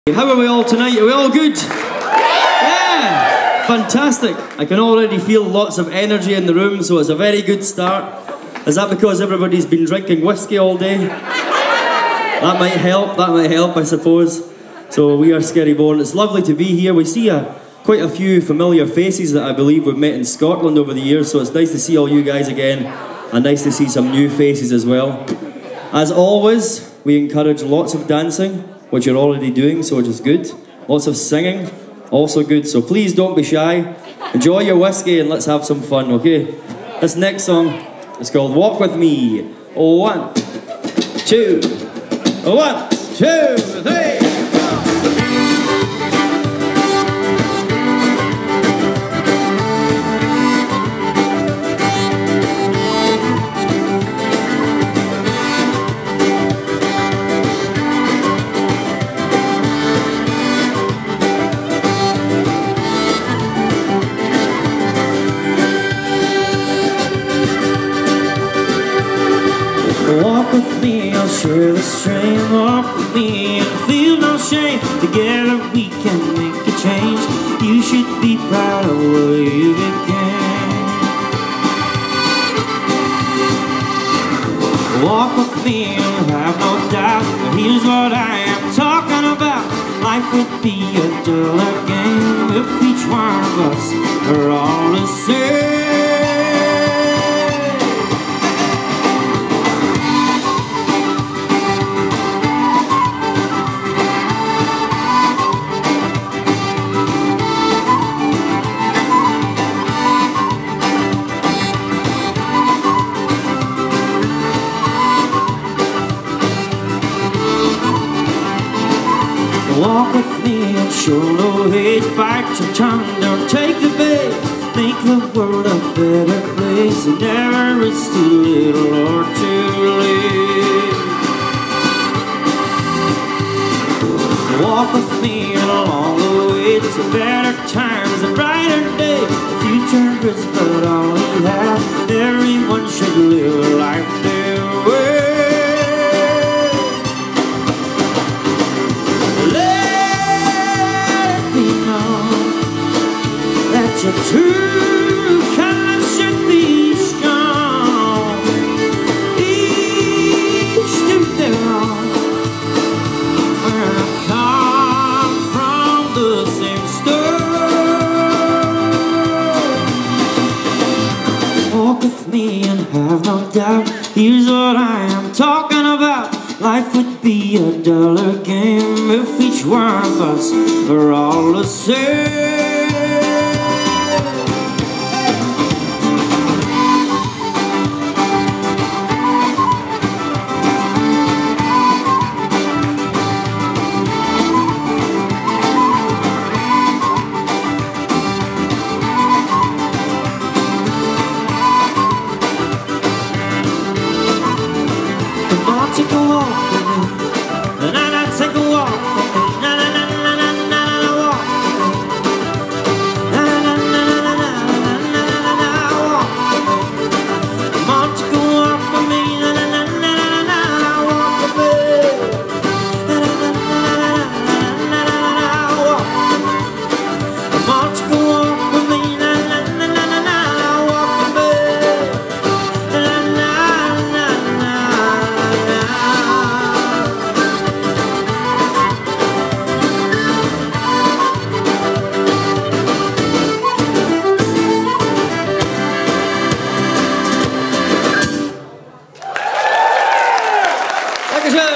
How are we all tonight? Are we all good? Yeah! Fantastic! I can already feel lots of energy in the room, so it's a very good start. Is that because everybody's been drinking whiskey all day? That might help, I suppose. So we are Skerryborn. It's lovely to be here. We see quite a few familiar faces that I believe we've met in Scotland over the years, so it's nice to see all you guys again, and nice to see some new faces as well. As always, we encourage lots of dancing, which you're already doing, so which is good. Lots of singing, also good, so please don't be shy. Enjoy your whiskey and let's have some fun, okay? This next song is called Walk With Me. 1, 2, 1, 2, 3. Walk with me, I'll share the strain. Walk with me and feel no shame. Together we can make a change. You should be proud of where you began. Walk with me and have no doubt. But here's what I am talking about. Life would be a duller game if each one of us are all the same. Walk with me and show no hate. Bite your tongue, don't take the bait. Make the world a better place. And never is too little or too late. Walk with me and along the way to better times, a brighter day. The future is but all we have. Everyone should live a life their way. Your true colors should be strong. Each to their own. Where I come from the same story. Walk with me and have no doubt. Here's what I am talking about. Life would be a duller game if each one of us are all the same. Take a walk with me, na-na, take a walk with me, na-na-na-na-na-na, walk with me, na-na-na-na-na-na-na-na, walk with me. Come on, take a walk with me, na-na-na-na-na-na, walk with me, na-na-na-na-na-na-na, walk with me. Come on, take a walk with me, na-na-na-na-na-na, walk with me. Dankeschön!